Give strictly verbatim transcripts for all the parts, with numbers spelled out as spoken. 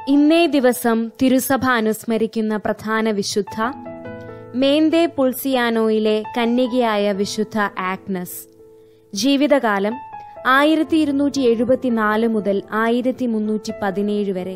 ഇന്നേ ദിവസം തിരുസഭ അനുസ്മരിക്കുന്ന പ്രധാന വിശുദ്ധ മോന്തെപുൾസിയാനോയിലെ കന്യകയായ വിശുദ്ധ ആഗ്നസ്. ജീവിതകാലം ആയിരത്തി ഇരുന്നൂറ്റി എഴുപത്തിനാല് മുതൽ ആയിരത്തി മുന്നൂറ്റി പതിനേഴ് വരെ.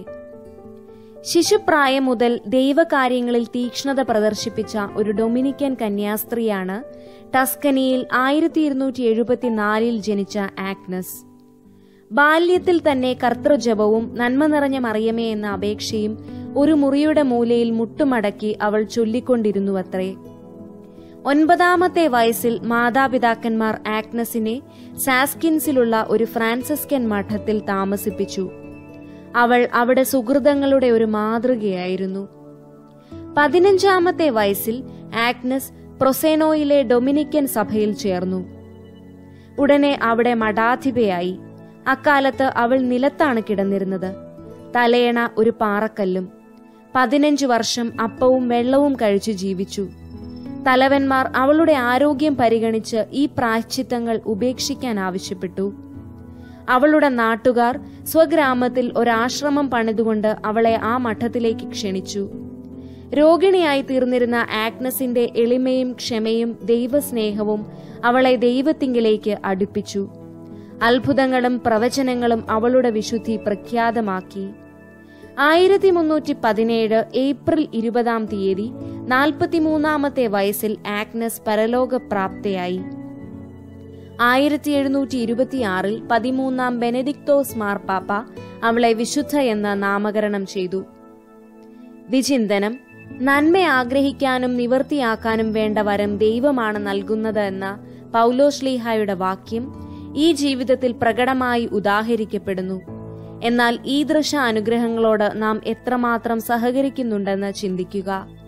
ശിശുപ്രായം മുതൽ ദൈവകാര്യങ്ങളിൽ തീക്ഷ്ണത പ്രദർശിപ്പിച്ച ഒരു ഡൊമിനിക്കൻ കന്യാസ്ത്രീയാണ് ടസ്കനിയിൽ ആയിരത്തി ഇരുന്നൂറ്റി എഴുപത്തിനാലിൽ ജനിച്ച ആഗ്നസ്. ബാല്യത്തിൽ തന്നെ കർത്തൃജപവും നന്മ നിറഞ്ഞ മറിയമേ എന്ന അപേക്ഷയും ഒരു മുറിയുടെ മൂലയിൽ മുട്ടുമടക്കി അവൾ ചൊല്ലിക്കൊണ്ടിരുന്നുവത്രേ. ഒൻപതാമത്തെ വയസ്സിൽ മാതാപിതാക്കന്മാർ ആഗ്നസിനെ സാസ്കിൻസിലുള്ള ഒരു ഫ്രാൻസിസ്കൻ മഠത്തിൽ താമസിപ്പിച്ചു. അവൾ അവിടെ സുഹൃതങ്ങളുടെ ഒരു മാതൃകയായിരുന്നു. പതിനഞ്ചാമത്തെ വയസ്സിൽ ആഗ്നസ് പ്രൊസേനോയിലെ ഡൊമിനിക്കൻ സഭയിൽ ചേർന്നു. ഉടനെ അവിടെ മഠാധിപയായി. അക്കാലത്ത് അവൾ നിലത്താണ് കിടന്നിരുന്നത്. തലയണ ഒരു പാറക്കല്ലും. പതിനഞ്ചു വർഷം അപ്പവും വെള്ളവും കഴിച്ചു ജീവിച്ചു. തലവന്മാർ അവളുടെ ആരോഗ്യം പരിഗണിച്ച് ഈ പ്രായശ്ചിത്തങ്ങൾ ഉപേക്ഷിക്കാൻ ആവശ്യപ്പെട്ടു. അവളുടെ നാട്ടുകാർ സ്വഗ്രാമത്തിൽ ഒരാശ്രമം പണിതുകൊണ്ട് അവളെ ആ മഠത്തിലേക്ക് ക്ഷണിച്ചു. രോഗിണിയായി തീർന്നിരുന്ന ആഗ്നസിന്റെ എളിമയും ക്ഷമയും ദൈവസ്നേഹവും അവളെ ദൈവത്തിങ്കിലേക്ക് അടുപ്പിച്ചു. അത്ഭുതങ്ങളും പ്രവചനങ്ങളും അവളുടെ വിശുദ്ധി പ്രഖ്യാതമാക്കി. ആയിരത്തി മുന്നൂറ്റി പതിനേഴ് ഏപ്രിൽ ഇരുപതാം തീയതി നാൽപ്പത്തിമൂന്നാമത്തെ വയസ്സിൽ ആഗ്നസ് പരലോകപ്രാപ്തയായി. ആയിരത്തി എഴുന്നൂറ്റി ഇരുപത്തിയാറിൽ പതിമൂന്നാം ബെനഡിക്തോസ് മാർപ്പാപ്പ അവളെ വിശുദ്ധ എന്ന് നാമകരണം ചെയ്തു. വിചിന്തനം: നന്മ ആഗ്രഹിക്കാനും നിവർത്തിയാക്കാനും വേണ്ട വരം ദൈവമാണ് നൽകുന്നത് എന്ന പൗലോശ്ലീഹായുടെ വാക്യം ഈ ജീവിതത്തിൽ പ്രകടമായി ഉദാഹരിക്കപ്പെടുന്നു. എന്നാൽ ഈദൃശ അനുഗ്രഹങ്ങളോട് നാം എത്രമാത്രം സഹകരിക്കുന്നുണ്ടെന്ന് ചിന്തിക്കുക.